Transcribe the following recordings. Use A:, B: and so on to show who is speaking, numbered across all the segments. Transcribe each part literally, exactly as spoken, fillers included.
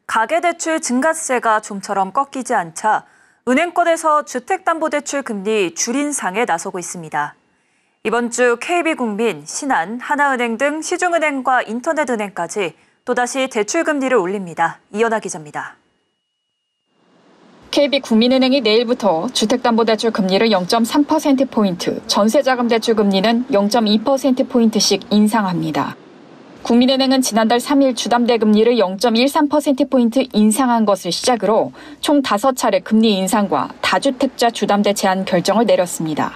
A: 가계대출 증가세가 좀처럼 꺾이지 않자 은행권에서 주택담보대출 금리 줄인상에 나서고 있습니다. 이번 주 케이비국민, 신한, 하나은행 등 시중은행과 인터넷은행까지 또다시 대출금리를 올립니다. 이연아 기자입니다.
B: 케이비국민은행이 내일부터 주택담보대출 금리를 영 점 삼 퍼센트포인트, 전세자금대출 금리는 영 점 이 퍼센트포인트씩 인상합니다. 국민은행은 지난달 삼 일 주담대 금리를 영 점 일삼 퍼센트포인트 인상한 것을 시작으로 총 다섯 차례 금리 인상과 다주택자 주담대 제한 결정을 내렸습니다.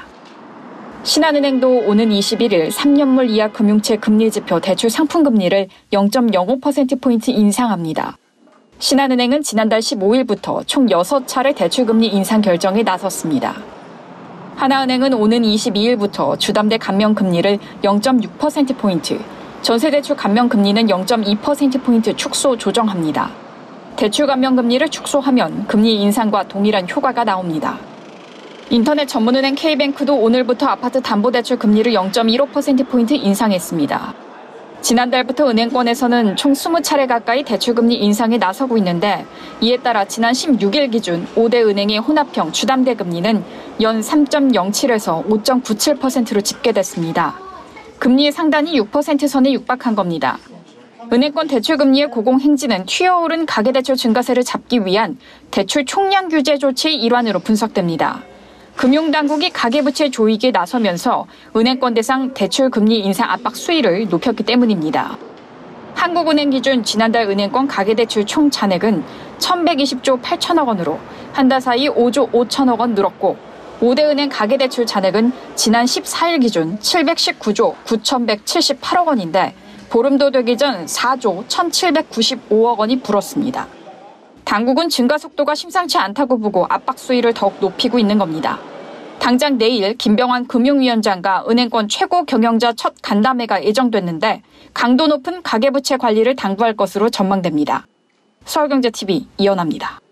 B: 신한은행도 오는 이십일 일 삼 년물 이하 금융채 금리지표 대출 상품금리를 영 점 영오 퍼센트포인트 인상합니다. 신한은행은 지난달 십오 일부터 총 여섯 차례 대출금리 인상 결정에 나섰습니다. 하나은행은 오는 이십이 일부터 주담대 감면금리를 영 점 육 퍼센트포인트, 전세대출 감면금리는 영 점 이 퍼센트포인트 축소 조정합니다. 대출 감면금리를 축소하면 금리 인상과 동일한 효과가 나옵니다. 인터넷 전문은행 K뱅크도 오늘부터 아파트 담보대출 금리를 영 점 일오 퍼센트포인트 인상했습니다. 지난달부터 은행권에서는 총 이십 차례 가까이 대출금리 인상에 나서고 있는데 이에 따라 지난 십육 일 기준 오 대 은행의 혼합형 주담대 금리는 연 삼 점 영칠에서 오 점 구칠 퍼센트로 집계됐습니다. 금리의 상단이 육 퍼센트 선에 육박한 겁니다. 은행권 대출금리의 고공행진은 튀어오른 가계대출 증가세를 잡기 위한 대출 총량 규제 조치의 일환으로 분석됩니다. 금융당국이 가계부채 조이기에 나서면서 은행권 대상 대출금리 인상 압박 수위를 높였기 때문입니다. 한국은행 기준 지난달 은행권 가계대출 총 잔액은 천백이십조 팔천억 원으로 한 달 사이 오조 오천억 원 늘었고 오 대 은행 가계대출 잔액은 지난 십사 일 기준 칠백십구조 구천백칠십팔억 원인데 보름도 되기 전 사조 천칠백구십오억 원이 불었습니다. 당국은 증가 속도가 심상치 않다고 보고 압박 수위를 더욱 높이고 있는 겁니다. 당장 내일 김병환 금융위원장과 은행권 최고 경영자 첫 간담회가 예정됐는데 강도 높은 가계부채 관리를 당부할 것으로 전망됩니다. 서울경제티비 이연아입니다.